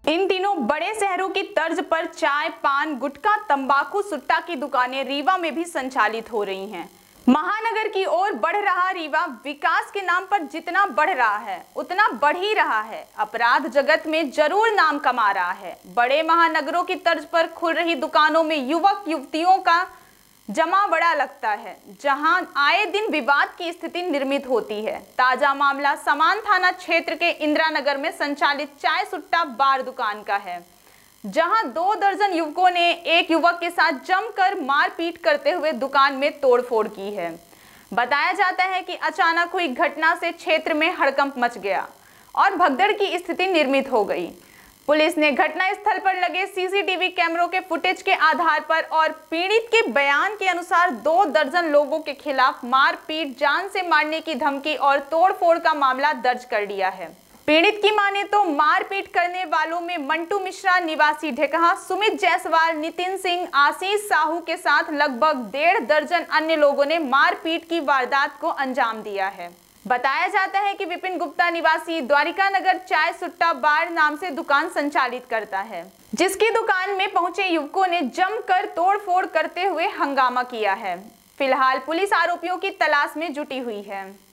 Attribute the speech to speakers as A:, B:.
A: इन दिनों बड़े शहरों की तर्ज पर चाय, पान, गुटखा, तंबाकू, सुट्टा की दुकानें रीवा में भी संचालित हो रही हैं। महानगर की ओर बढ़ रहा रीवा विकास के नाम पर जितना बढ़ रहा है उतना बढ़ ही रहा है। अपराध जगत में जरूर नाम कमा रहा है। बड़े महानगरों की तर्ज पर खुल रही दुकानों में युवक युवतियों का जमा बड़ा लगता है, जहां आए दिन विवाद की स्थिति निर्मित होती है। ताजा मामला समान थाना क्षेत्र के इंदिरा नगर में संचालित चाय सुट्टा बार दुकान का है, जहां 2 दर्जन युवकों ने एक युवक के साथ जमकर मारपीट करते हुए दुकान में तोड़फोड़ की है। बताया जाता है कि अचानक हुई घटना से क्षेत्र में हड़कंप मच गया और भगदड़ की स्थिति निर्मित हो गई। पुलिस ने घटनास्थल पर लगे सीसीटीवी कैमरों के फुटेज के आधार पर और पीड़ित के बयान के अनुसार 2 दर्जन लोगों के खिलाफ मारपीट, जान से मारने की धमकी और तोड़फोड़ का मामला दर्ज कर लिया है। पीड़ित की माने तो मारपीट करने वालों में मंटू मिश्रा निवासी ढेकहा, सुमित जायसवाल, नितिन सिंह, आशीष साहू के साथ लगभग 1.5 दर्जन अन्य लोगों ने मारपीट की वारदात को अंजाम दिया है। बताया जाता है कि विपिन गुप्ता निवासी द्वारिका नगर चाय सुट्टा बार नाम से दुकान संचालित करता है, जिसकी दुकान में पहुंचे युवकों ने जमकर तोड़फोड़ करते हुए हंगामा किया है। फिलहाल पुलिस आरोपियों की तलाश में जुटी हुई है।